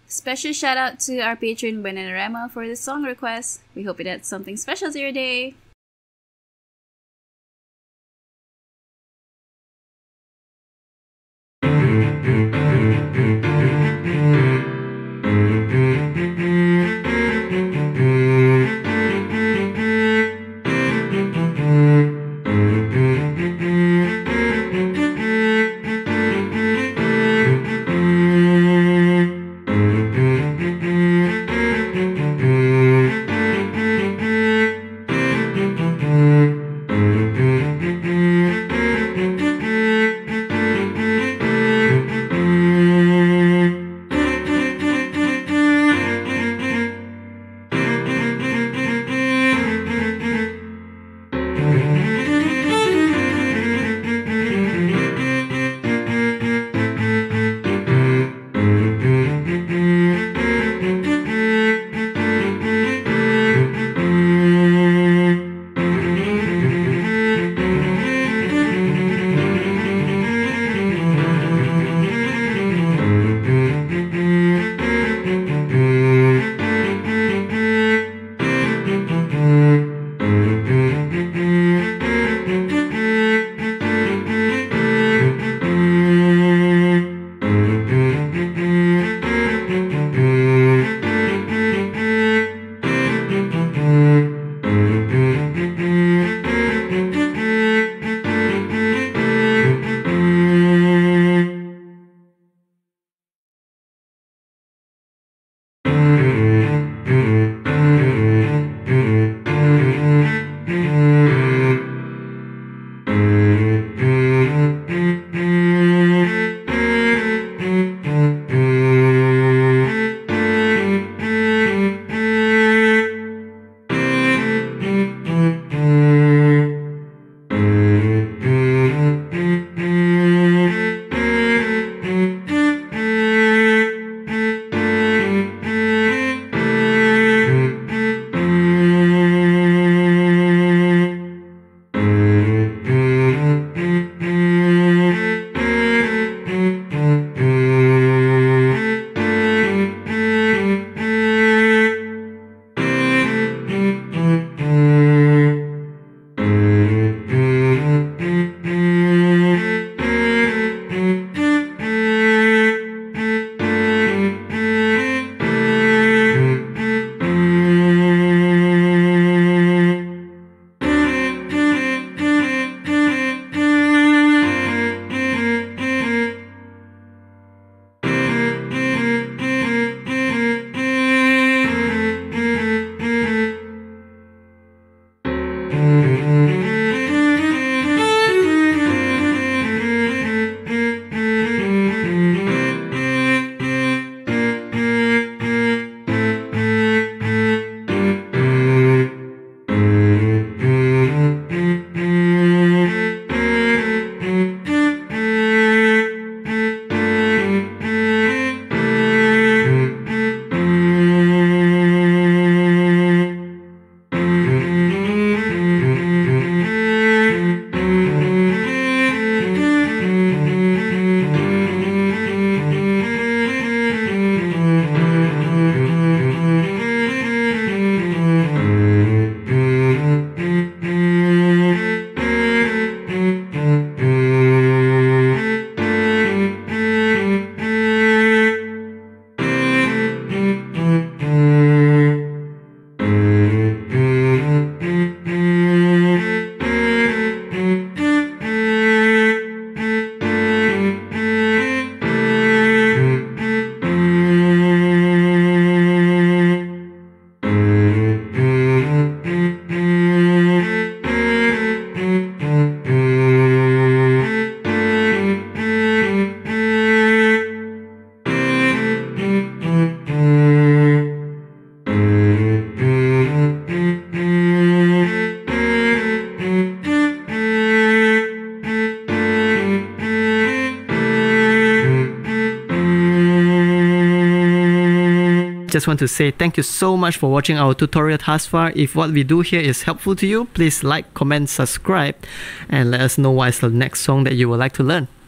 Special shout out to our patron Bananarama for this song request. We hope it adds something special to your day. Just want to say thank you so much for watching our tutorial thus far. If what we do here is helpful to you, please like, comment, subscribe, and let us know what is the next song that you would like to learn.